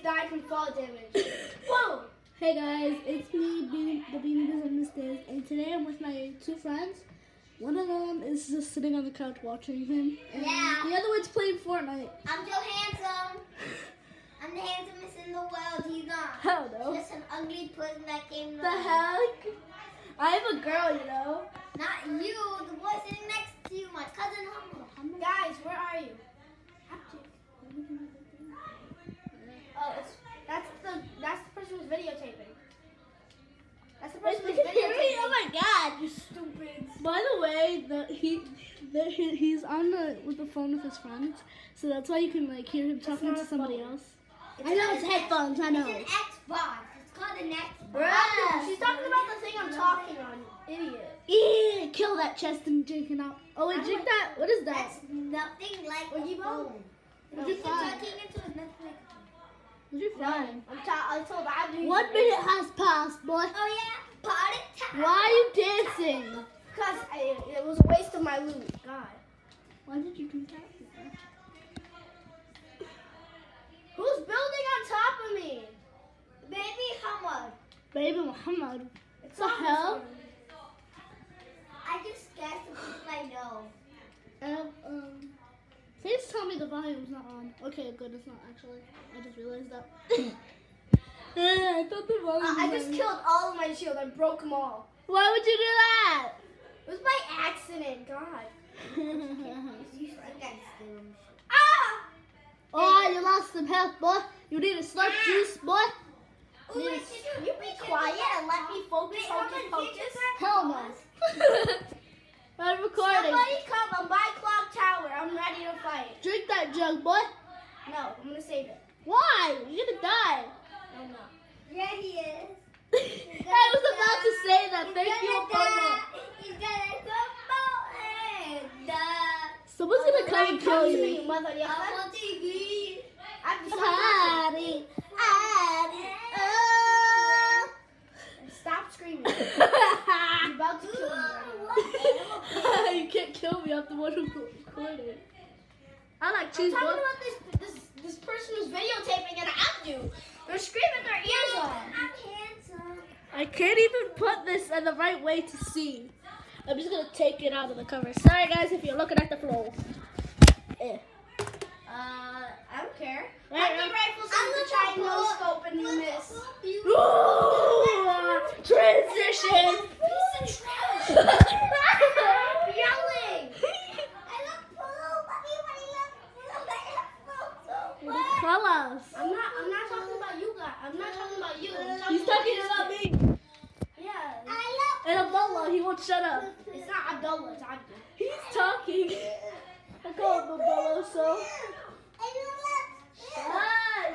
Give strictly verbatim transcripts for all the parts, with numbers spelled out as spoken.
died from fall damage. Whoa! Hey guys, it's me, Beanie, the Beanie Biz on this day, and today I'm with my two friends. One of them is just sitting on the couch watching him, and yeah. the other one's playing Fortnite. I'm so handsome. I'm the handsomest in the world. He's not. Hell no. Just an ugly person that came. The heck? I'm a girl, you know. Not you. The boy sitting next to you, my cousin Humble. Guys, where are you? Oh, it's, that's the that's the person who's videotaping. That's the person who's videotaping. Oh my god! You stupid. By the way, the he, the, he he's on the with the phone with his friends, so that's why you can like hear him talking to somebody phone. else. It's I know an it's headphones. I know. It's an Xbox. It's called an Xbox. Bruh, she's talking about the thing I'm talking on, idiot. Yeah, kill that chest and drink it out. Oh wait, drink that. What is that? That's nothing like Where'd a you go? phone. No, You can fine. talking into it, nothing like a phone. Where's your No, phone? I'm ta- I told Abby. One minute has passed, boy. Oh yeah, party time. Why are you dancing? Because it was a waste of my loot. God. Why did you do that? Who's building on top of me? Baby Hamad. Baby Muhammad. It's The obvious. hell? I just scared some people I know. Um, um, please tell me the volume's not on. Okay, good, it's not actually. I just realized that. I thought the volume Uh, I was just on. killed all of my shield. I broke them all. Why would you do that? It was by accident. God. You think I steal them? Ah! Oh, you lost some health, boy. You need a slurp juice, boy. Ooh, Need a- wait, did You be quiet and let me focus. Wait, Focus, Hamad, focus. did you grab Hell no. I'm recording. Somebody come on my clock tower. I'm ready to fight. Drink that jug, boy. No, I'm gonna save it. Why? You're gonna die. No, no. Yeah, he is. I was about to say that. He's Thank gonna you, die. Obama. He's gonna come out and die. Someone's gonna come and kill Come to you. me, mother. I want T V. I'm just Hardy, Hardy, oh. Stop screaming. You're about to kill me. You can't kill me. I'm the one who recorded. I like I'm cheese, talking boy. about this this this person who's videotaping and Abdu. They're screaming their ears off. I'm handsome. I can't even put this in the right way to see. I'm just gonna take it out of the cover. Sorry guys if you're looking at the floor. Eh. Uh, I don't care. Right, I right. think rifles have to try no scope and miss. Ooh, transition. Piece of trash. Yelling. I love blue. Everybody loves blue. I love blue so The much. colors. I'm not. I'm not talking about you guys. I'm not talking about you. I'm talking He's talking this about kid. me. Yeah. I love And Abdullah, he won't shut up. It's not Abdullah. It's Abdu. He's talking. I call him Abdullah, so. I love Hush.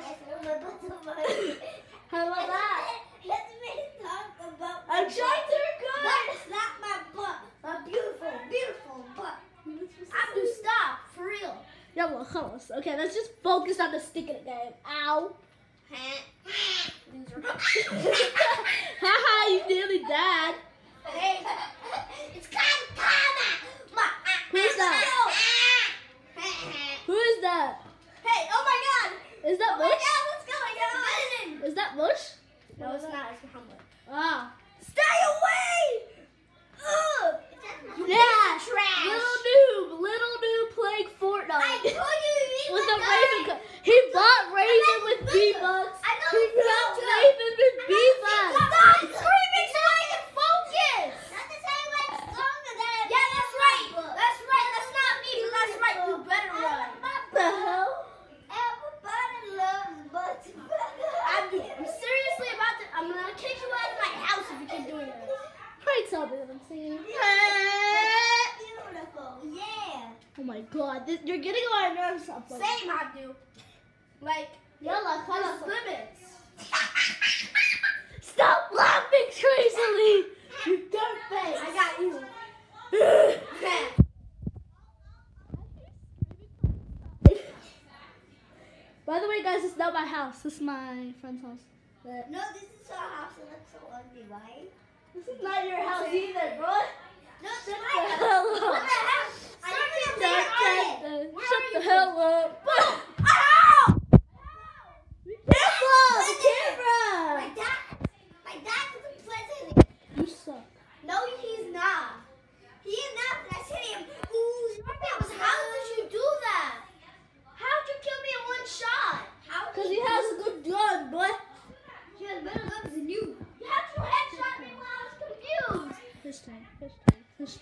How about that? Let me talk about I'm my trying butt. to record. That's not my butt. A beautiful, beautiful butt. Abdu, stop. For real. Yalla, خلاص. Okay, let's just focus on the stick of the game. Ow. Loser. Haha, you nearly died. Hey. It's called karma. Ma- Who's that? Who is that? Hey. Oh my God. Is that Oh my Bush? God, what's going on? Is that Bush? No, it's not. It's Muhammad. Ah. Stay away. Ugh. Yeah. Trash. Little noob. Little noob playing I Fortnite. told you you With need a to Raven. die. Co- he bought Raven with V-Bucks. I know He it's bought not Raven with V-Bucks. Stop screaming so I can focus. Not to say I'm stronger than I Yeah, that's right. That's right. That's not me, but that's right. You better run. What the hell? Everybody loves butts. Abdu, I'm seriously about to. I'm gonna kick you out of my house if you keep doing this. Pray tell me that I'm singing. Beautiful. Yeah. Oh my god, this, you're getting on my nerves up. Same, Abdu. Like, Yalla, there's خلاص. limits. Stop laughing crazily! You dirt face! I got you. By the way, guys, it's not my house. This is my friend's house. But No, this is our house and it's so ugly, right? this is not your house either, bro. No, it's Shut my the house. hell up. What the heck? I Stop don't it, know Dad. where are you? Where Shut are the you hell up. Ow! Be careful!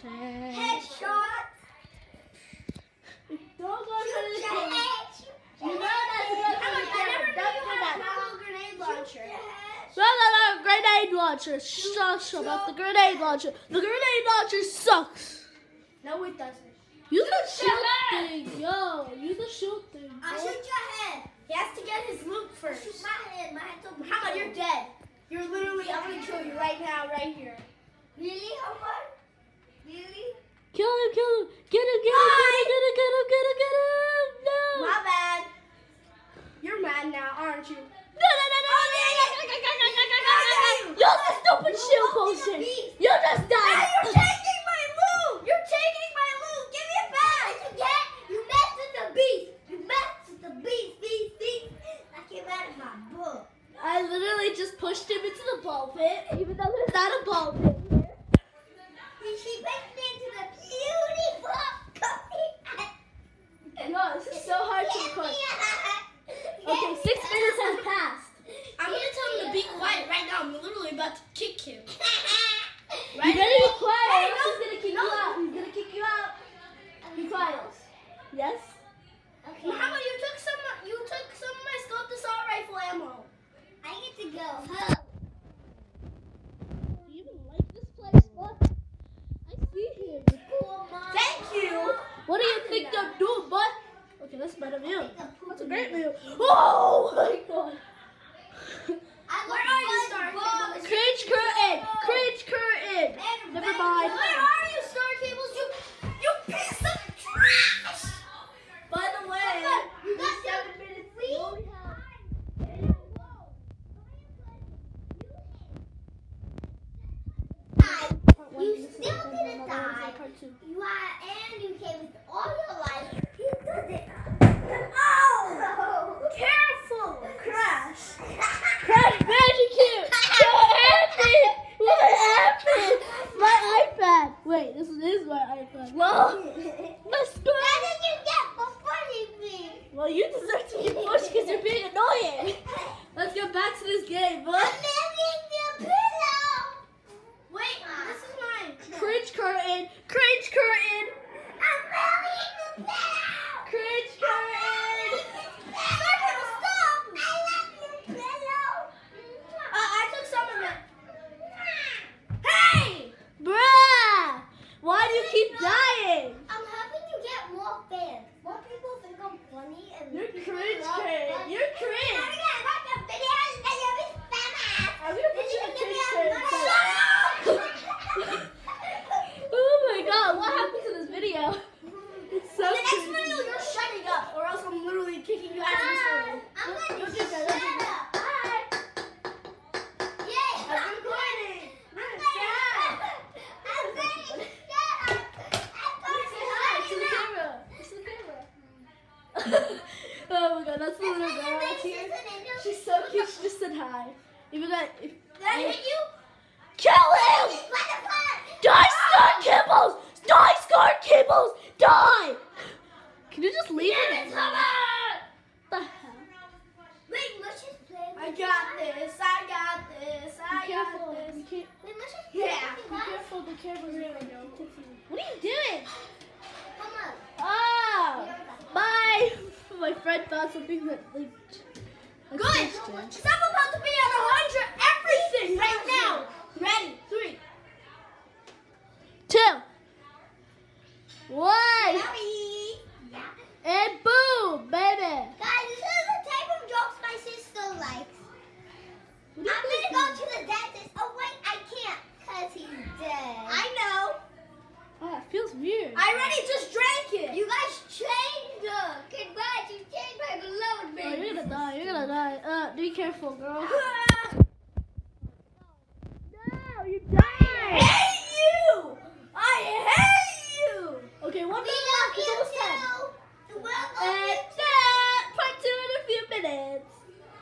head. Headshot. Don't go Shoot for the your camera. head. Shoot You your know head. that's good I for the never camera. knew Don't you do had that. a portable grenade launcher. No, no, no, grenade launcher. Shush about the grenade launcher. The grenade launcher sucks. No, it doesn't. Use the shield thing, yo. Use the shield thing. I'll shoot your head. He has to get his loot first. Shoot my head. My head's over. Muhammad, you're dead. You're literally, I'm gonna kill you right now, right here. Really, Omar? Really? Kill him, kill him. Get him, get him, get him, get him, get him, get him, get him. No. My bad. You're mad now, aren't you? No, no, no, no, no, no, no, no, no, no, no, no. Use the stupid shield potion. You just Now died. you're taking my loot. You're taking my loot. Give me it back. You get? You messed with the beast. You messed with the beast, beast, beast. I came out of my book. I literally just pushed him into the ball pit, even though there's not a ball pit here. She pushed me into the beautiful coffee. Yo, this is so hard to record. Okay, six minutes has passed. I'm gonna tell him to be quiet right now. I'm literally about to kick him. You better be quiet, or else he's gonna kick you out. He's gonna kick you out. Be quiet. Yes? Okay. Muhammad, you took some. You took some of my scope assault rifle ammo. I get to go home. Do you even like this place, bud? I see him. Cool, Mom. Thank you. What do you think I'm doing, bud? Okay, that's a better view. That's a great view. Oh my god. Where are you, Star Cables? Cringe curtain! Cringe curtain! Never mind. Where are you, Star Cables? You, you piece of trash. By the way, You got seven minutes sleep? You still didn't die. You are, and you came with all your life. You did it. Oh! careful, crash. Crash Bandicoot! What happened? What happened? My iPad! Wait, this is my iPad. Whoa! My screen! What did you get for punching me? Well, you deserve to get pushed because you're being annoying. Let's get back to this game, bud. I'm making the pillow. Wait, this is mine. Cringe curtain! Cringe curtain! I'm making the pillow. Cringe curtain! Stop! Stop! I love your pillow. Uh, I took some of it. Hey! Bruh! Why do you keep dying? I'm hoping you get more fans. More people think I'm funny and You're people cringe, love Karen. fun. You're cringe. I'm gonna watch the videos and you'll be famous. I'm gonna put you in Then cringe, you Karen. can give me a Oh my god, what happened to this video? It's so In the next cringe. video, you're shutting up, or else I'm literally kicking you out of this room. I'm gonna You'll shut get that. You'll get up. Bye. Yeah. I'm recording. I'm gonna I'm gonna shut up. I'm Say hi to the camera. To the camera. Oh my god, that's the little girl that's here. She's so cute. She just said hi. Even that. If, Did I hit you? kill him! Die, Star Kibbles! Die, Star Kibbles! Die! Can you just leave him? What the hell? Wait, let's just play. I got this. I got this. Be I careful. got this. Be, ca- Wait, let's just play. Yeah. be careful. Be careful. What are you doing? Come on. Oh! Bye! My friend found something that leaked. Good. I'm about to be at one hundred everything right now. Ready? Three. Two. One. Sorry. Yeah. And boom, baby. Guys, this is the type of jokes my sister likes. What do you I'm think? gonna go to the dentist. Oh wait, I can't, cause he's dead. I know. Oh, it feels weird. I already just drank it. You guys changed them. Congrats, you changed my beloved Oh, baby. you're gonna die. You're gonna die. Uh, be careful, girl. Ah. No, you died.